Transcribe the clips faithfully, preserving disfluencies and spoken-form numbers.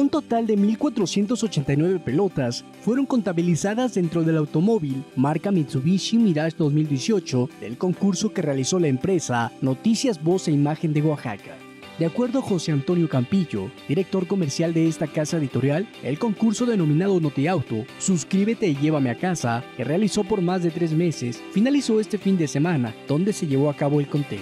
Un total de mil cuatrocientas ochenta y nueve pelotas fueron contabilizadas dentro del automóvil marca Mitsubishi Mirage dos mil dieciocho del concurso que realizó la empresa Noticias Voz e Imagen de Oaxaca. De acuerdo a José Antonio Campillo, director comercial de esta casa editorial, el concurso denominado Notiauto, Suscríbete y Llévame a Casa, que realizó por más de tres meses, finalizó este fin de semana, donde se llevó a cabo el conteo.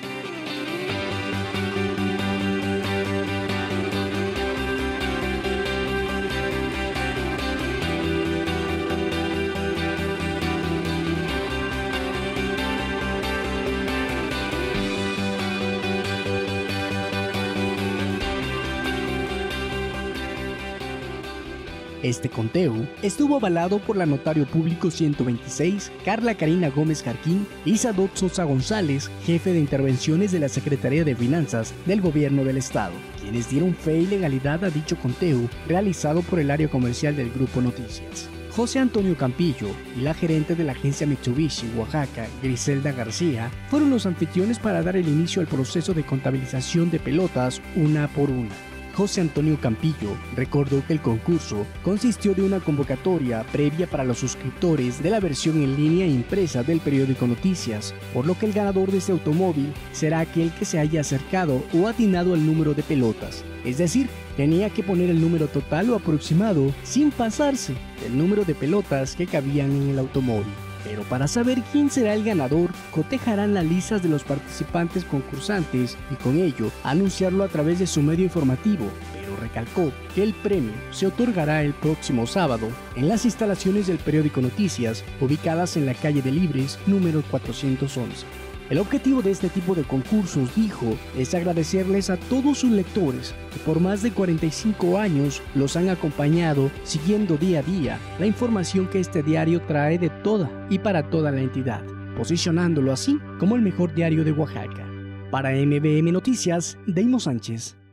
Este conteo estuvo avalado por la Notario Público ciento veintiséis, Carla Karina Gómez Jarquín, y Sadot Sosa González, jefe de intervenciones de la Secretaría de Finanzas del Gobierno del Estado, quienes dieron fe y legalidad a dicho conteo realizado por el área comercial del Grupo Noticias. José Antonio Campillo y la gerente de la agencia Mitsubishi Oaxaca, Griselda García, fueron los anfitriones para dar el inicio al proceso de contabilización de pelotas una por una. José Antonio Campillo recordó que el concurso consistió de una convocatoria previa para los suscriptores de la versión en línea impresa del periódico Noticias, por lo que el ganador de este automóvil será aquel que se haya acercado o atinado al número de pelotas, es decir, tenía que poner el número total o aproximado sin pasarse del número de pelotas que cabían en el automóvil. Pero para saber quién será el ganador, cotejarán las listas de los participantes concursantes y con ello anunciarlo a través de su medio informativo, pero recalcó que el premio se otorgará el próximo sábado en las instalaciones del periódico Noticias, ubicadas en la calle de Libres, número cuatrocientos once. El objetivo de este tipo de concursos, dijo, es agradecerles a todos sus lectores que por más de cuarenta y cinco años los han acompañado siguiendo día a día la información que este diario trae de toda y para toda la entidad, posicionándolo así como el mejor diario de Oaxaca. Para M B M Noticias, Deimo Sánchez.